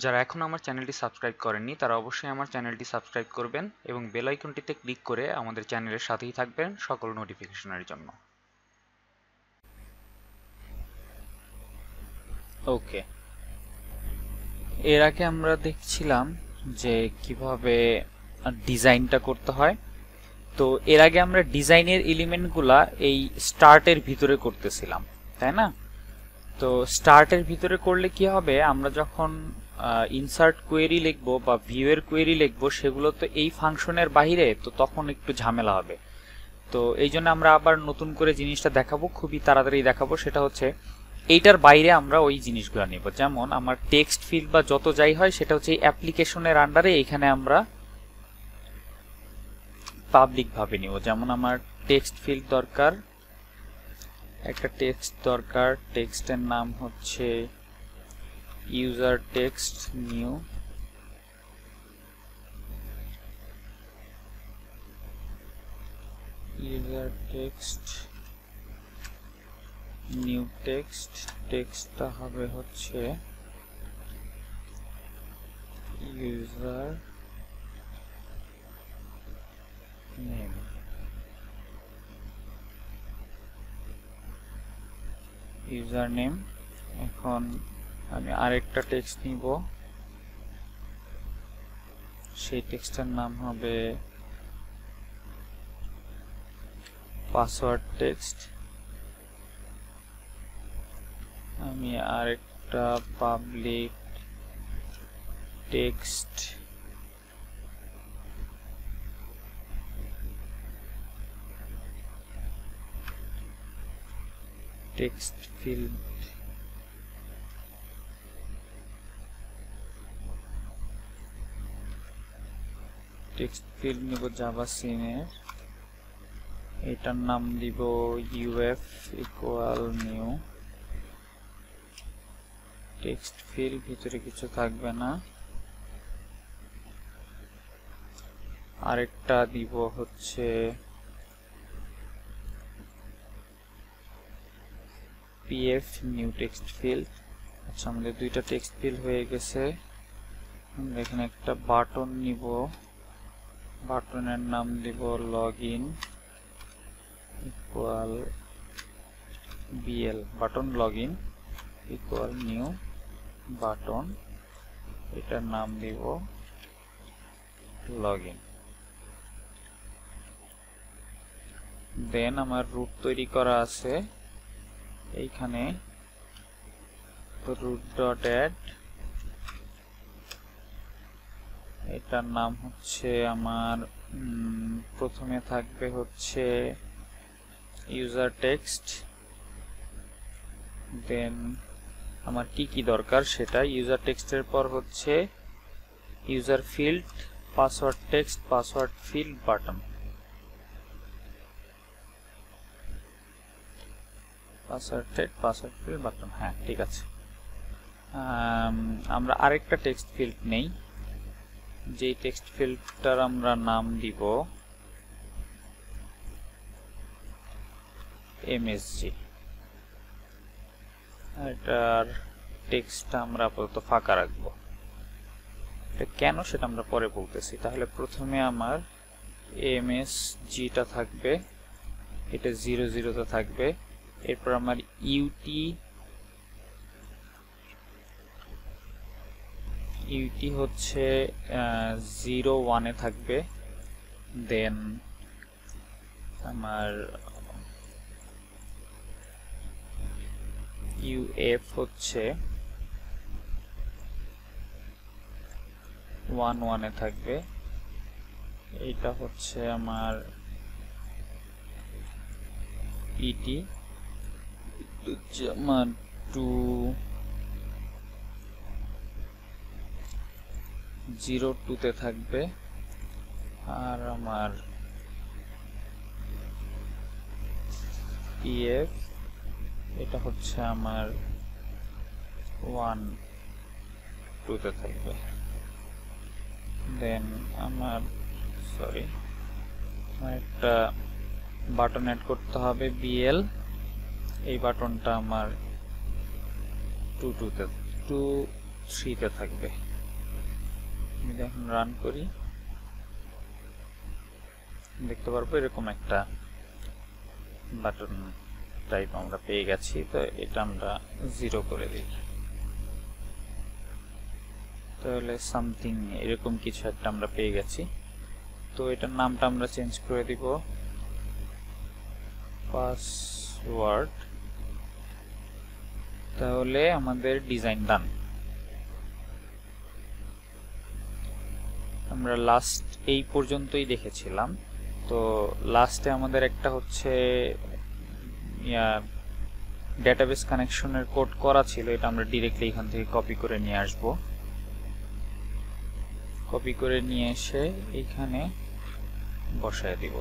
যারা এখনো আমার চ্যানেলটি সাবস্ক্রাইব করেননি তারা অবশ্যই আমার চ্যানেলটি সাবস্ক্রাইব করবেন এবং বেল আইকনটিতে ক্লিক করে আমাদের চ্যানেলের সাথেই থাকবেন সকল নোটিফিকেশনের জন্য। ওকে, এর আগে আমরা দেখছিলাম যে কিভাবে ডিজাইনটা করতে হয়। তো এর আগে আমরা ডিজাইনের এলিমেন্টগুলা এই স্টার্টের ভিতরে করতেছিলাম, তাই না? তো স্টার্টের ভিতরে করলে কি হবে, আমরা যখন ইনসার্ট কোয়েরি লিখবো বা ভিউ এর কোয়েরি লিখবো সেগুলো তো এই ফাংশনের বাইরে, তো তখন একটু ঝামেলা হবে। তো এই জন্য আমরা আবার নতুন করে জিনিসটা দেখাবো, খুবই তাড়াতাড়ি দেখাবো। সেটা হচ্ছে এইটার বাইরে আমরা ওই জিনিসগুলো নিব। যেমন আমার টেক্সট ফিল্ড বা যত যাই হয় সেটা হচ্ছে অ্যাপ্লিকেশনের আন্ডারে, এখানে আমরা পাবলিক ভাবে নিব। যেমন আমার টেক্সট ফিল্ড দরকার, একটা টেক্সট দরকার, টেক্সটের নাম হচ্ছে user text new. User text new text, টেক্সটটা হবে হচ্ছে ইউজার নেম। User name. এখন আমি আরেকটা টেক্সট নিব, সেই টেক্সটের নাম হবে পাসওয়ার্ড টেক্সট। আমি আরেকটা পাবলিক টেক্সট টেক্সট ফিল্ড নিব জাভা সিনের, এটার নাম দিব UF equal new text field, ভিতরে কিছু থাকবে না। আরেকটা দিব হচ্ছে পিএফ নিউ টেক্সট ফিল্ড। আচ্ছা, আমাদের দুইটা টেক্সট ফিল্ড হয়ে গেছে। আমরা এখানে একটা বাটন নিব, বাটনের নাম দিব login equal BL, button login equal new button, এটার নাম দিব লগইন। দেন আমার রুট তৈরি করা আছে, এইখানে root dot add, এটার নাম হচ্ছে আমার প্রথমে থাকবে হচ্ছে ইউজার টেক্সট। দেন আমার কি দরকার সেটা, ইউজার টেক্সটের পর হচ্ছে user field, password text, password field, button. Password text, password field, button. হ্যাঁ, ঠিক আছে। আমরা আরেকটা টেক্সট ফিল্ড নেই, যেই টেক্সট ফিল্ডটার আমরা নাম দিব এমএসজি। এটার টেক্সটটা আমরা আপাতত ফাঁকা রাখবো। এটা কেন সেটা আমরা পরে বলতেছি। তাহলে প্রথমে আমার এমএসজিটা থাকবে, এটা 00 থাকবে। এরপর আমার ইউটি হচ্ছে 01 থাকবে। দেন আমার ইউএফ হচ্ছে 11 থাকবে। এইটা হচ্ছে আমার ইটি, আমার 202 থাকবে। আর আমার পিএফ, এটা হচ্ছে আমার 12 থাকবে। দেন আমার একটা বাটন অ্যাড করতে হবে বিএল, এই বাটনটা আমার 23 থাকবে। আমি এখন রান করি, দেখতে পারবো এরকম একটা বাটন টাইপ আমরা পেয়ে গেছি। তো এটা আমরা 0 করে দিই, তাহলে সামথিং এরকম কিছু একটা আমরা পেয়ে গেছি। তো এটার নামটা আমরা চেঞ্জ করে দিব পাসওয়ার্ড। তাহলে আমাদের ডিজাইন ডান। আমরা লাস্ট এই পর্যন্তই দেখেছিলাম। তো লাস্টে আমাদের একটা হচ্ছে ডেটাবেস কানেকশনের কোড করা ছিল, এটা আমরা ডিরেক্টলি এখান থেকে কপি করে নিয়ে আসব। কপি করে নিয়ে এসে এখানে বসায় দিব।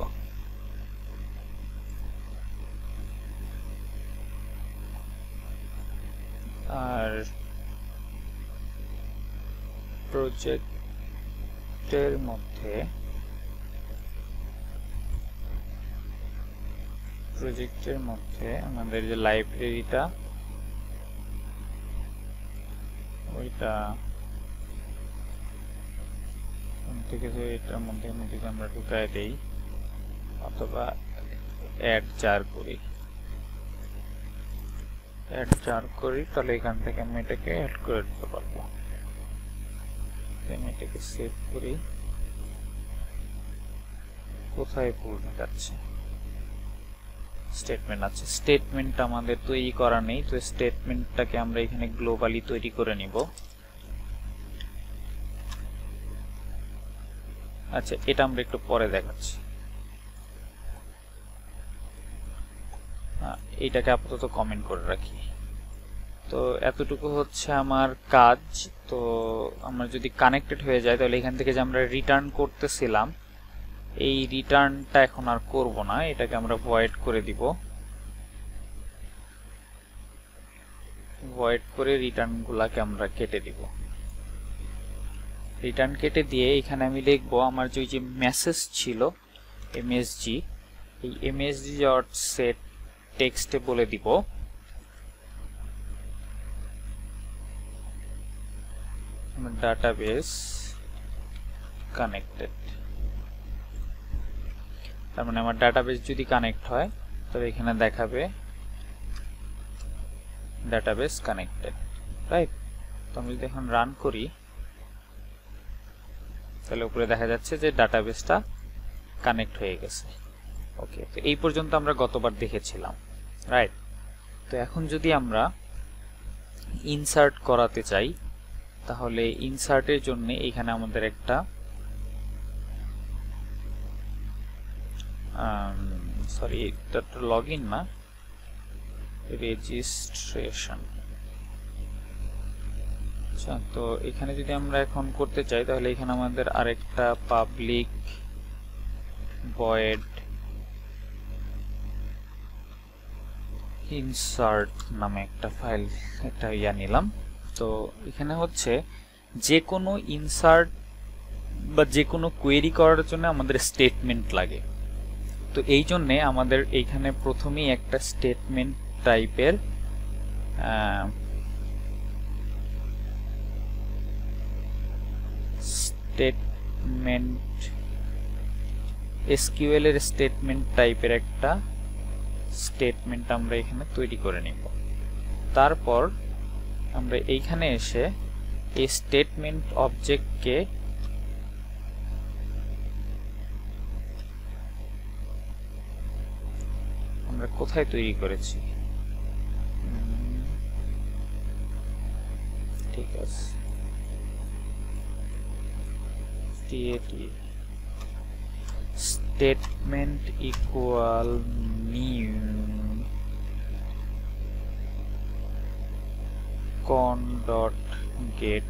আর প্রজেক্টের মধ্যে আমাদের যে লাইব্রেরিটা ওইটা থেকে এটার মধ্যে আমরা ঢুকায় দেই, অথবা অ্যাড 4 করি, তাহলে এখান থেকে আমি এটাকে অ্যাড করে দিতে পারবো। আমি এটাকে সেভ করি। কোথায় ভুল যাচ্ছে? স্টেটমেন্ট আছে, স্টেটমেন্ট আমাদের তৈরি করা নেই, তো স্টেটমেন্টটাকে আমরা এখানে গ্লোবালি তৈরি করে নিব। আচ্ছা, এটা আমরা একটু পরে দেখাচ্ছি। এইটাকে আপাতত কমেন্ট করে রাখি। তো এতটুকু হচ্ছে আমার কাজ। তো আমরা যদি কানেক্টেড হয়ে যায় তাহলে এখান থেকে যে আমরা রিটার্ন করতেছিলাম এই রিটার্নটা এখন আর করব না, এটাকে আমরা ভয়েড করে দিব। ভয়েড করে রিটার্নগুলোকে আমরা কেটে দিব। রিটার্ন কেটে দিয়ে এখানে আমি লিখবো আমার যে মেসেজ ছিল এমএসজি, এই এমএসজি ডট সেট টেক্সটে বলে দিব ডাটাবেস কানেক্টেড। তার মানে আমার ডাটাবেস যদি কানেক্ট হয় তবে এখানে দেখাবে ডাটাবেস কানেক্টেড, রাইট? তো আমি যদি এখন রান করি তাহলে উপরে দেখা যাচ্ছে যে ডাটাবেসটা কানেক্ট হয়ে গেছে। ওকে, তো এই পর্যন্ত আমরা গতবার দেখেছিলাম, রাইট? তো এখন যদি আমরা ইনসার্ট করাতে চাই তাহলে ইনসার্টের জন্য এখানে আমাদের একটা সরি, এটা তো লগইন না, রেজিস্ট্রেশন। আচ্ছা, তো এখানে যদি আমরা এখন করতে চাই তাহলে এখানে আমাদের আরেকটা পাবলিক ভয়েড ইনসার্ট নামে একটা ফাইল একটা নিলাম। তো এখানে হচ্ছে যে কোনো ইনসার্ট বা যে কোনো কোয়েরি করার জন্য আমাদের স্টেটমেন্ট লাগে। তো এই জন্যে আমাদের এইখানে প্রথমেই একটা স্টেটমেন্ট টাইপের SQL এর স্টেটমেন্ট টাইপের একটা স্টেটমেন্ট আমরা এখানে তৈরি করে নিব। তারপর আমরা এইখানে এসে এই স্টেটমেন্ট অবজেক্টকে আমরা কোথায় তৈরি করেছি, ঠিক আছে, statement equal new con.get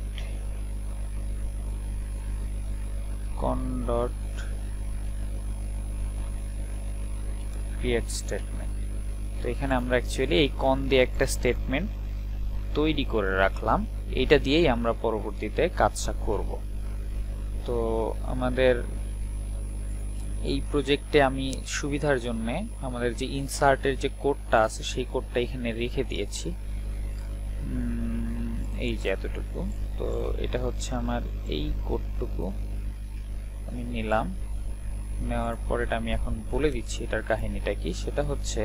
create statement। তো এখানে আমরা অ্যাকচুয়ালি এই con দিয়ে একটা স্টেটমেন্ট তৈরি করে রাখলাম, এটা দিয়েই আমরা পরবর্তীতে কাজটা করব। তো আমাদের এই প্রজেক্টে আমি সুবিধার জন্য আমাদের যে ইনসার্টের যে কোডটা আছে সেই কোডটা এখানে রেখে দিয়েছি। এই যে এতটুকু। তো এটা হচ্ছে আমার এই কোডটুকু আমি নিলাম, নেওয়ার পর এটা আমি এখন বলে দিচ্ছি এটার কাহিনীটা কি। সেটা হচ্ছে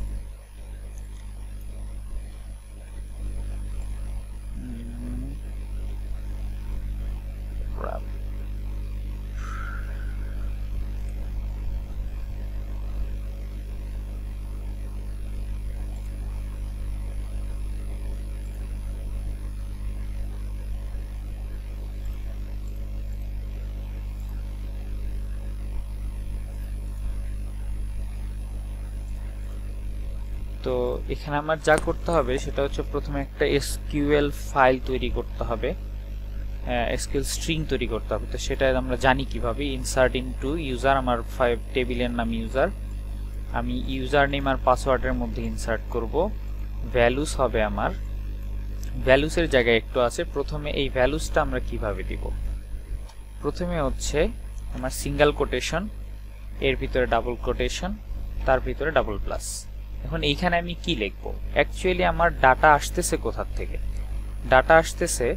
তো এখানে আমার যা করতে হবে সেটা হচ্ছে প্রথমে একটা এসকিউএল ফাইল তৈরি করতে হবে, এসকিউএল স্ট্রিং তৈরি করতে হবে। তো সেটা আমরা জানি কিভাবে, ইনসার্ট ইনটু ইউজার, আমার টেবিলের নাম ইউজার, আমি ইউজার নেম আর পাসওয়ার্ডের মধ্যে ইনসার্ট করব। ভ্যালুস হবে আমার, ভ্যালুসের জায়গায় একটু আছে, প্রথমে এই ভ্যালুসটা আমরা কিভাবে দিব। প্রথমে হচ্ছে আমার সিঙ্গেল কোটেশন, এর ভিতরে ডাবল কোটেশন, তার ভিতরে ডাবল প্লাস। এখন এইখানে আমি কি লিখব? অ্যাকচুয়ালি আমার ডাটা আসতেছে কোথা থেকে? ডাটা আসতেছে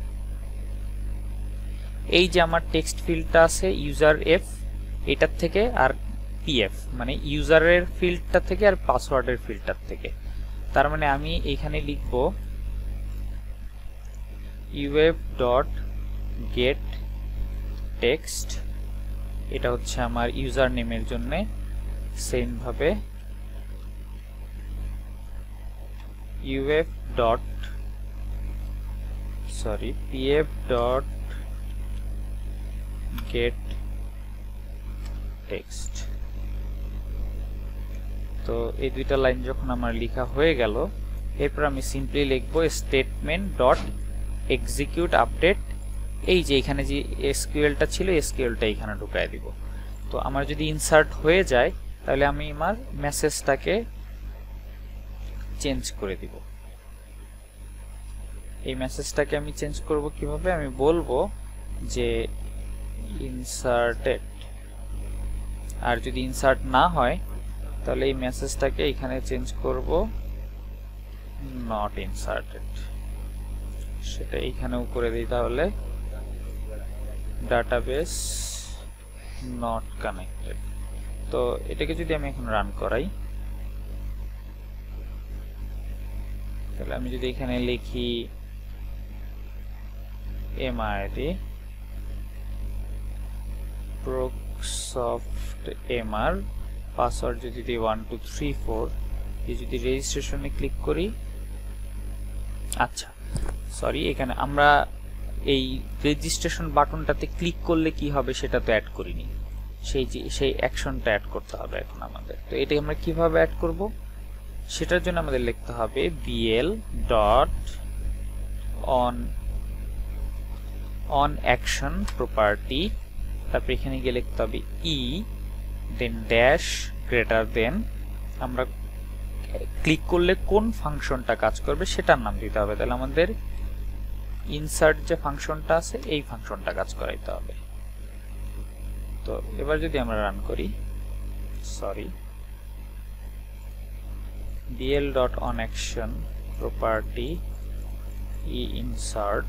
এই যে আমার টেক্সট ফিল্ডটা আছে ইউজার এফ, এটার থেকে, আর পিএফ মানে ইউজারের ফিল্ডটা থেকে আর পাসওয়ার্ডের ফিল্ডটার থেকে। তার মানে আমি এইখানে লিখব ইউএফ ডট গেট টেক্সট, এটা হচ্ছে আমার ইউজার নেমের জন্য। সেম ভাবে pf dot get text। তো এই দুইটা লাইন যখন আমার লেখা হয়ে গেল, এরপর আমি সিম্পলি লিখব স্টেটমেন্ট ডট এক্সিকিউট আপডেট। এই যে এখানে যে এসকিউএলটা ছিল, এসকিউএলটা এখানে ঢুকায় দিব। তো আমার যদি ইনসার্ট হয়ে যায় তাহলে আমি আমার মেসেজটাকে চেঞ্জ করে দিব। এই মেসেজটাকে আমি চেঞ্জ করব কিভাবে? আমি বলবো যে ইনসার্টেড, আর যদি ইনসার্ট না হয় তাহলে এই মেসেজটাকে এখানে চেঞ্জ করব নট ইনসার্টেড, সেটা এইখানেও করে দিই। তাহলে ডাটাবেস নট কানেক্টেড। তো এটাকে যদি আমি এখন রান করাই, তাহলে আমি যদি এখানে লিখি mid proxsoft mr, পাসওয়ার্ড যদি দিই 1234, এই যদি রেজিস্ট্রেশনে ক্লিক করি, আচ্ছা সরি, এখানে আমরা এই রেজিস্ট্রেশন বাটনটাতে ক্লিক করলে কি হবে সেটা তো অ্যাড করিনি, সেই অ্যাকশনটা অ্যাড করতে হবে এখন আমাদের। তো এটা আমরা কিভাবে অ্যাড করব? সেটার জন্য আমাদের লিখতে হবে bl dot on action property, তারপর এখানে গিয়ে লিখতে হবে e then dash greater than, আমরা ক্লিক করলে কোন ফাংশনটা কাজ করবে সেটার নাম দিতে হবে। তাহলে আমাদের ইনসার্ট যে ফাংশনটা আছে এই ফাংশনটা কাজ করাইতে হবে। তো এবার যদি আমরা রান করি, sorry, bl dot on action property e insert,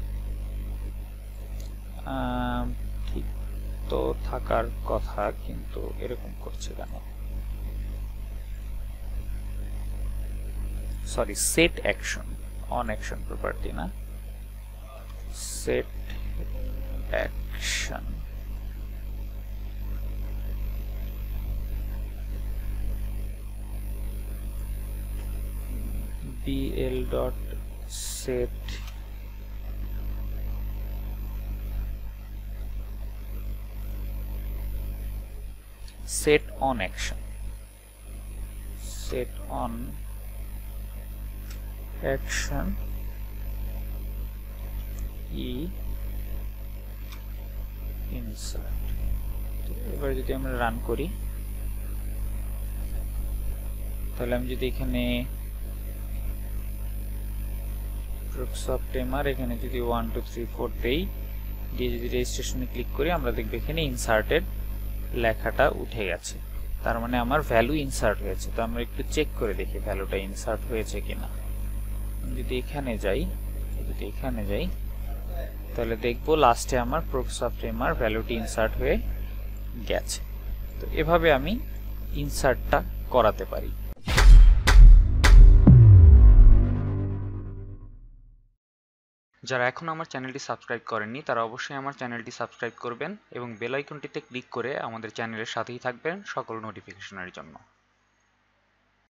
ঠিক তো থাকার কথা, কিন্তু এরকম করছে কেন? Sorry, set action, on action property না, set action. bl dot set set on action, set on action e insert। তো এবার যদি আমরা রান করি, তাহলে আমি যদি এখানে proxsoft mr এখানে যদি 1234 দেই, দিয়ে যদি রেজিস্ট্রেশনে ক্লিক করি, আমরা দেখব এখানে ইনসার্টেড লেখাটা উঠে গেছে। তার মানে আমার ভ্যালু ইনসার্ট হয়েছে। তো আমরা একটু চেক করে দেখি ভ্যালুটা ইনসার্ট হয়েছে কিনা। যদি এখানে যাই, যদি এখানে যাই তাহলে দেখবো লাস্টে আমার প্রক্সফট এমআর ভ্যালুটি ইনসার্ট হয়ে গেছে। তো এভাবে আমি ইনসার্টটা করাতে পারি। যারা এখন আমার চ্যানেলটি সাবস্ক্রাইব করেননি তারা অবশ্যই আমার চ্যানেলটি সাবস্ক্রাইব করবেন এবং বেল আইকনটিতে ক্লিক করে আমাদের চ্যানেলের সাথেই থাকবেন সকল নোটিফিকেশনের জন্য।